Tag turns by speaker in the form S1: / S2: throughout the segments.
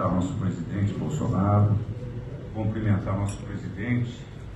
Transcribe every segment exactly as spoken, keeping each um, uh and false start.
S1: cumprimentar nosso presidente Bolsonaro, cumprimentar nosso presidente,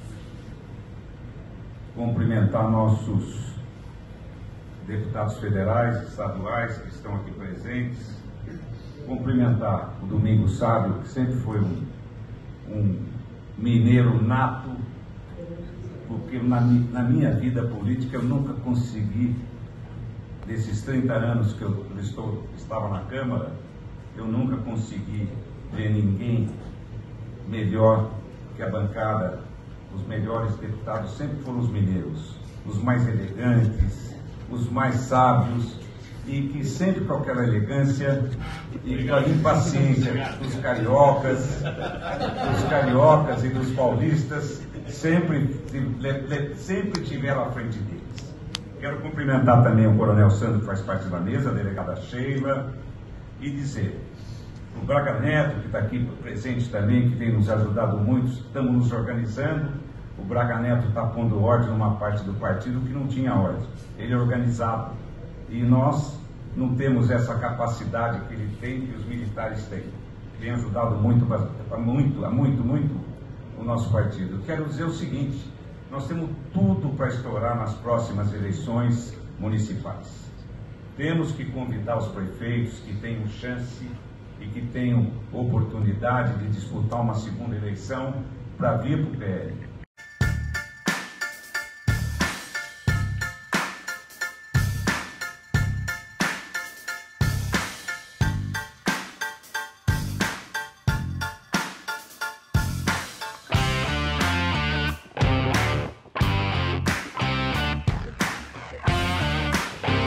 S1: cumprimentar nossos deputados federais e estaduais que estão aqui presentes, cumprimentar o Domingos Sábio, que sempre foi um, um mineiro nato, porque na, na minha vida política eu nunca consegui, nesses trinta anos que eu estou, estava na Câmara, eu nunca consegui ver ninguém melhor que a bancada. Os melhores deputados sempre foram os mineiros, os mais elegantes, os mais sábios, e que sempre com aquela elegância e com a impaciência dos cariocas, dos cariocas e dos paulistas, sempre, sempre tiveram à frente deles. Quero cumprimentar também o Coronel Sandro, que faz parte da mesa, a delegada Sheila, e dizer, o Braga Neto, que está aqui presente também, que tem nos ajudado muito, estamos nos organizando. O Braga Neto está pondo ordem numa parte do partido que não tinha ordem. Ele é organizado. E nós não temos essa capacidade que ele tem, que os militares têm. Tem ajudado muito, muito, muito, muito o nosso partido. Quero dizer o seguinte, nós temos tudo para estourar nas próximas eleições municipais. Temos que convidar os prefeitos que tenham chance e que tenham oportunidade de disputar uma segunda eleição para vir para o P L.